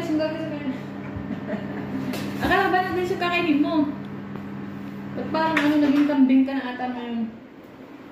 yung gagawin sa kanya. Akala ba na din siya kakainin mo? Ba't parang ano, naging kambing ka na ata ngayon?